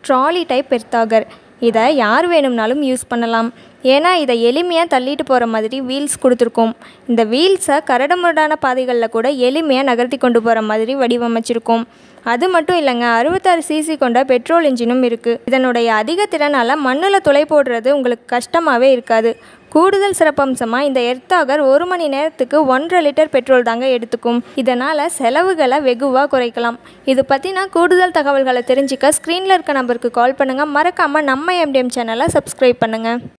Trolley type earth ஆகர். இதை யார் வேணும்னாலும் யூஸ் பண்ணலாம். ஏன்னா இதை எளிமையாக தள்ளிட்டு போகிற மாதிரி வீல்ஸ் கொடுத்துருக்கோம். இந்த வீல்ஸை கரடுமுரடான பாதைகளில் கூட எளிமையாக நகர்த்தி கொண்டு போகிற மாதிரி வடிவமைச்சிருக்கோம். அது மட்டும் இல்லைங்க, 66 cc கொண்ட பெட்ரோல் இன்ஜினும் இருக்குது. இதனுடைய அதிக திறனால் மண்ணில் துளை போடுறது உங்களுக்கு கஷ்டமாகவே இருக்காது. கூடுதல் சிறப்பம்சமாக இந்த எர்த் ஆகர் 1 மணி நேரத்துக்கு 1.5 லிட்டர் பெட்ரோல் தாங்க எடுத்துக்கும். இதனால் செலவுகளை வெகுவாக குறைக்கலாம். இது பற்றினா கூடுதல் தகவல்களை தெரிஞ்சுக்க ஸ்க்ரீனில் இருக்க நம்பருக்கு கால் பண்ணுங்கள். மறக்காமல் நம்ம MDM சேனலை சப்ஸ்கிரைப் பண்ணுங்கள்.